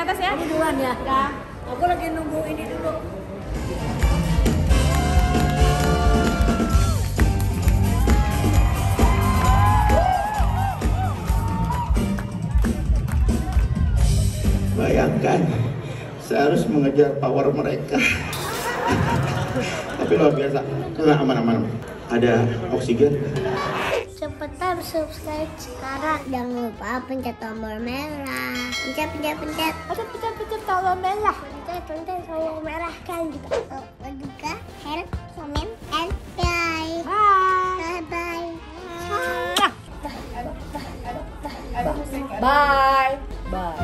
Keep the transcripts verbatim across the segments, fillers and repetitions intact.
atas ya. Kamu duluan ya. Ya. Aku lagi nunggu ini dulu. Bayangkan, saya harus mengejar power mereka. Tapi luar biasa, nggak aman-aman. Ada oksigen. Cepetan subscribe sekarang. Jangan lupa pencet tombol merah. Pencet, pencet, pencet. Pencet, pencet, pencet tombol merah. Pencet, pencet tombol merah kan juga. Lupa juga share, comment, and bye. Bye. Bye, bye. Bye. Bye.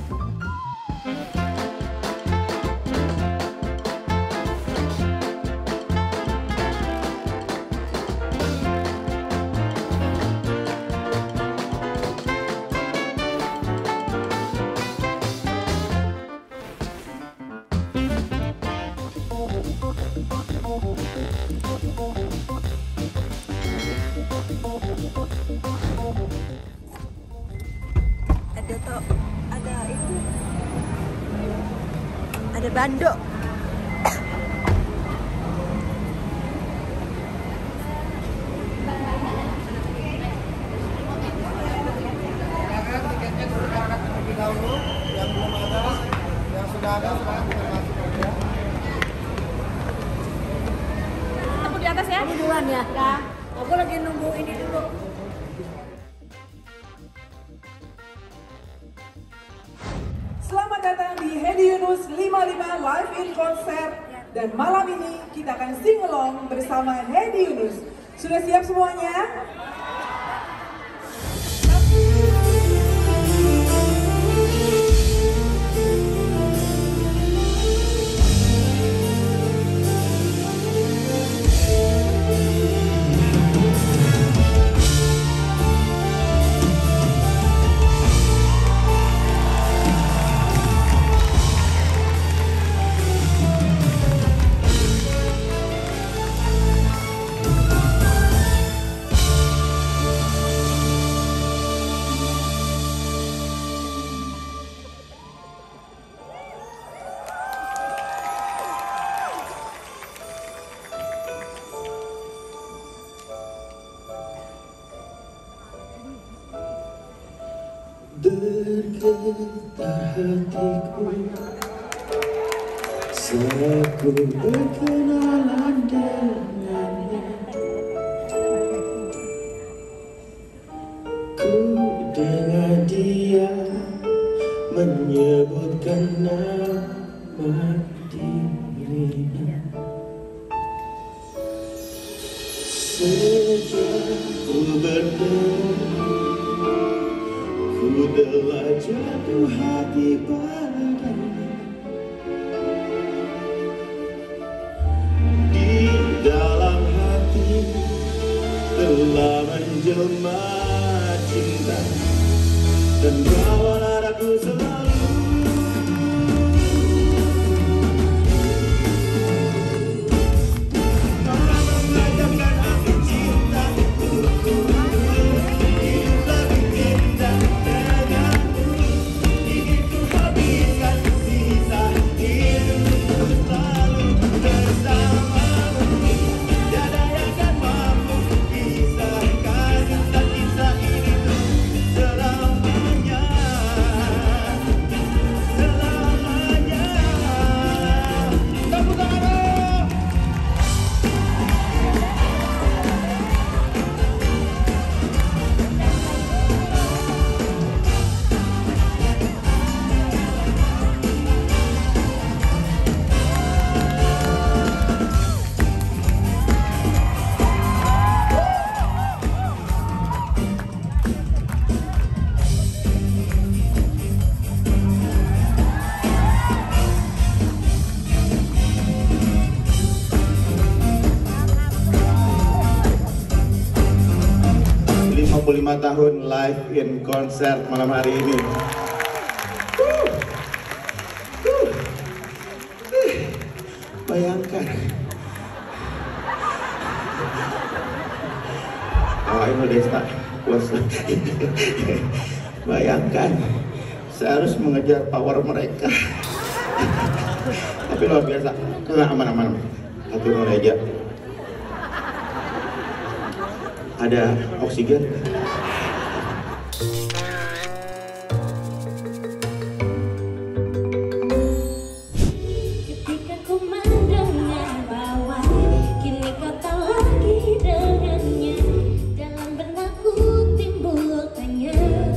Ada toh, ada itu, ada bando. Tiketnya dipersilakan terlebih dahulu. Yang belum ada, yang sudah ada sekarang kita masuk aja. Aku di atas ya. Kamu duluan ya. Ya. Aku lagi nunggu ini dulu. Selamat datang di Hedi Yunus lima puluh lima Live in Concert. Dan malam ini kita akan sing along bersama Hedi Yunus. Sudah siap semuanya? Bergetar hatiku saat ku berkenalan dengannya. Ku dengar dia menyebutkan nama dirinya. Sejak ku bertemu, ku telah jatuh hati padanya. Di dalam hati telah menjelma cinta, dan bawalah aku selalu mengajarkan arti cinta. Hidup lebih indah denganmu, ingin ku habiskan sisa hidupku selalu bersamamu. Tiada yang akan mampu pisahkan cinta kita ini selamanya, selamanya. Tepuk tangan dong. lima puluh lima tahun live in concert malam hari ini. Huh. Huh. Eh, Bayangkan. Oh, ini Desta puasa. Bayangkan, Saya harus mengejar power mereka. Tapi luar biasa. Kena aman-aman. Turun aja. Ada oksigen. Ketika ku mendengar bahwa kini kau tak lagi dengannya, dalam benakku timbul tanya,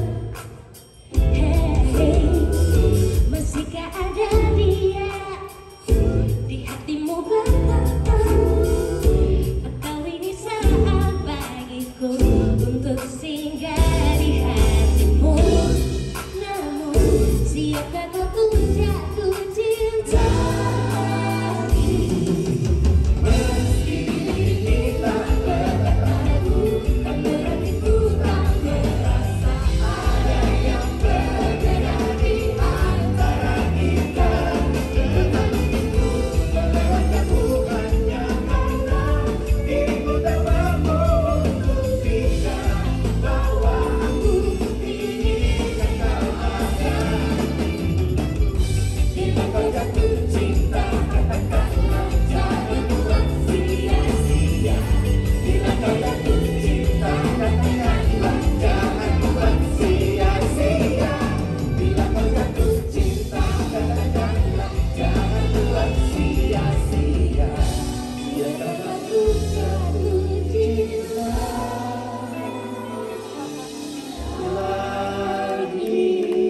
hey, masihkah ada dia di hatimu betapa? Atau ini saat bagiku untuk singgah di hatimu? Namun siapkah kau tuh jatuh cinta? Meski ini tak berlaku, berarti ku tak merasa ada yang berbeda di antara kita. Tetapi ku berharap bukannya karena dirimu tak mampu untuk bisa bahwa aku inginkan kau ada. Bila kau jatuh cinta, katakanlah jangan buat sia-sia. Bila kau jatuh cinta, katakanlah jangan buat sia-sia. Bila kau jatuh cinta, katakanlah jangan buat sia-sia. Biarkan aku jatuh cinta lagi.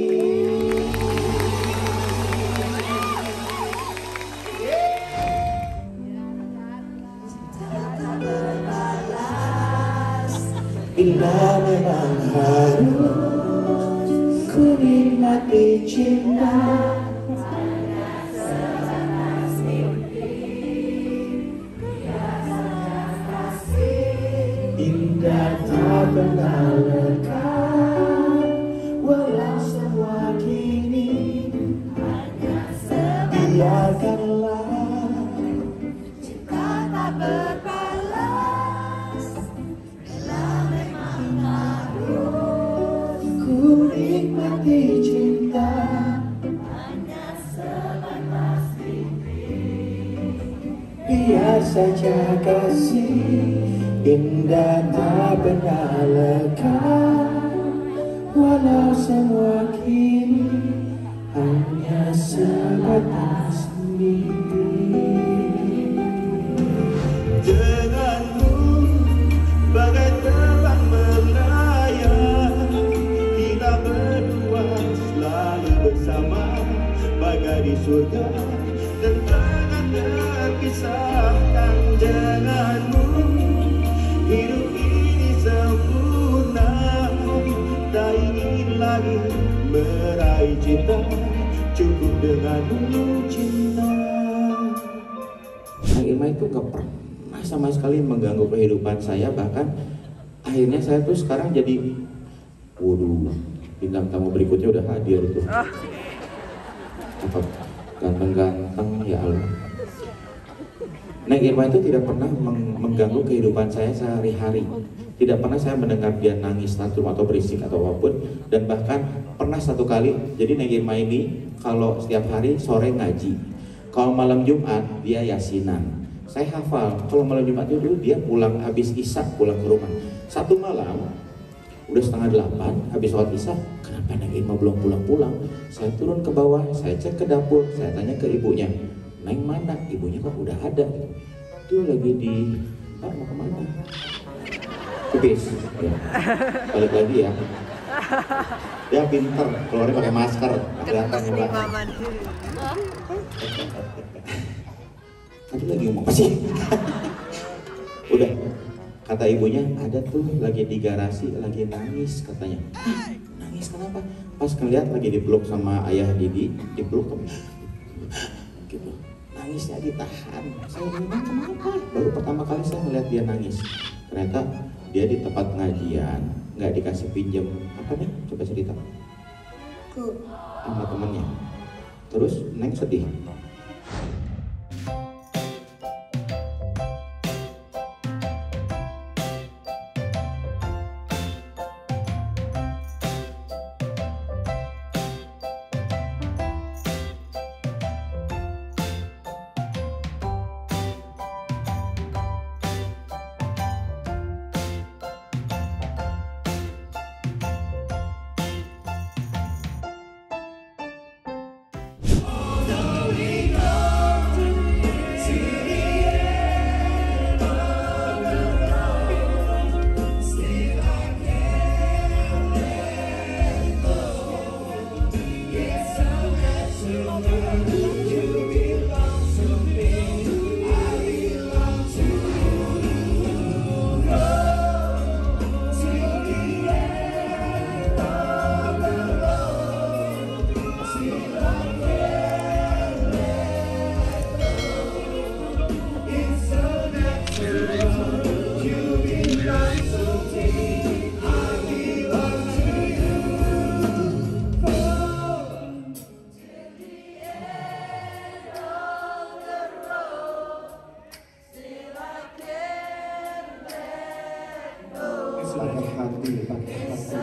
Bila memang harus ku nikmati cinta, indah tak pernah lekang, walau semua kini biarkanlah cinta tak berbalas. Bila memang harus ku nikmati cinta, hanya sebatas mimpi. Biar saja kasih indah tak pernah lekang, walau semua kini hanya sebatas mimpi. Denganmu bagai terbang melayang, kita berdua selalu bersama, bagai di surga dan tangan terpisahkan. Denganmu hidup ini sempurna, tak ingin lagi meraih cinta, cukup denganmu cinta. Kang Irma itu gak pernah sama sekali mengganggu kehidupan saya, bahkan akhirnya saya tuh sekarang jadi, waduh, bintang tamu berikutnya udah hadir itu. Apa ganteng-ganteng ya Allah. Neng Irma itu tidak pernah meng mengganggu kehidupan saya sehari-hari. Tidak pernah saya mendengar dia nangis, tantrum atau berisik atau apapun. Dan bahkan pernah satu kali, jadi Neng Irma ini kalau setiap hari sore ngaji, kalau malam Jumat dia yasinan. Saya hafal, kalau malam Jumat itu dulu dia pulang habis isya, pulang ke rumah. Satu malam, udah setengah delapan, habis sholat isya, kenapa Neng Irma belum pulang-pulang? Saya turun ke bawah, saya cek ke dapur, saya tanya ke ibunya, Neng mana? Ibunya kok udah ada. Itu lagi di, Pak mau kemana? Ke bis. Ya. Balik lagi ya. Dia pinter, keluarnya pakai masker. Kelihatan ya, Pak. Tadi lagi ngomong apa sih? Udah, kata ibunya, ada tuh lagi di garasi, lagi nangis katanya. Nangis kenapa? Pas ngeliat lagi dipeluk sama ayah Didi, dipeluk gitu. Nangisnya ditahan. Saya bilang kenapa? Baru pertama kali saya melihat dia nangis. Ternyata dia di tempat pengajian nggak dikasih pinjam apa nih? Coba cerita. Sama temennya. Terus Neng sedih. hati, patah hati.